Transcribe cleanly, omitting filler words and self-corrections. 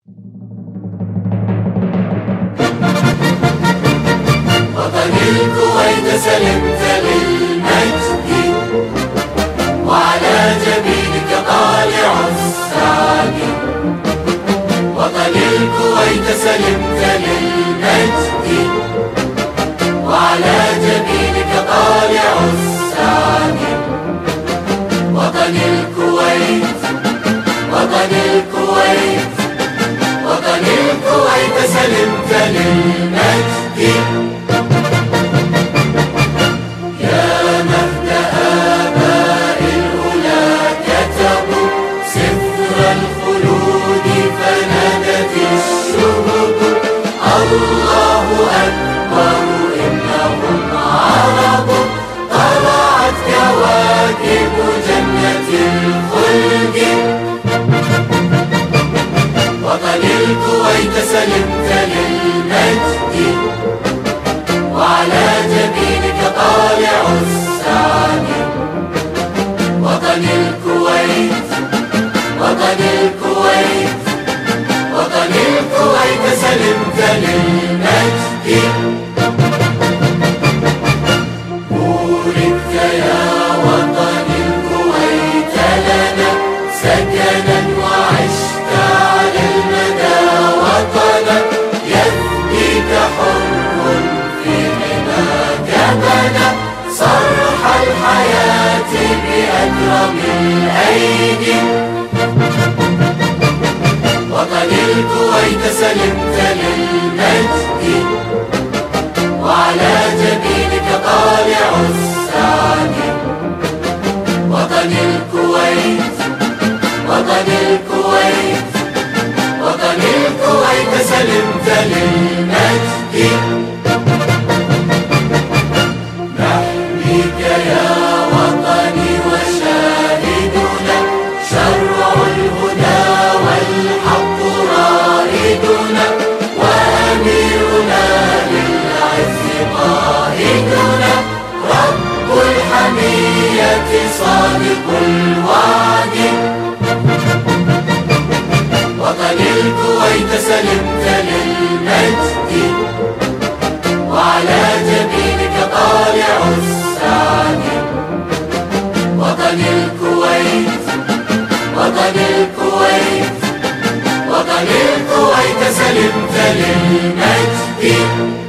وطن الكويت سلمت للمجد، وعلى جبينك طالع السعد. وطن الكويت سلمت للمجد، وعلى جبينك طالع السعد. وطن الكويت، وطن الكويت، وطن الكويت سلمت للمجد. يا مهد آباء الأولى كتبوا سفر الخلود فنادت الشهب الله أكبر إنهم عرب. طلعت كواكب جنة الخلد. وطن الكويت سلمت للمجد، وعلى جبينك طالع السعد. وطن الكويت، وطن الكويت، وطن الكويت سلمت للمجد. بوركت يا وطن الكويت لنا سكنا، وعشت على المدى وطنا. يفديك حر في حماك بنى صرح الحياة بأكرم الأيدي. وطن الكويت سلمت للمجد، وعلى جبينك طالع السعد. وطن الكويت، وطن الكويت، وطن الكويت سلمت للمجد. نحميك يا وطني وشاهدنا، شرع الهدى والحق رائدنا، وأميرنا للعز قائدنا. رب الحمية صادق الوعد. وطن الكويت سلمت للمجد، وعلى جبينك طالع السعد. وطن الكويت، وطن الكويت، وطن الكويت سلمت للمجد.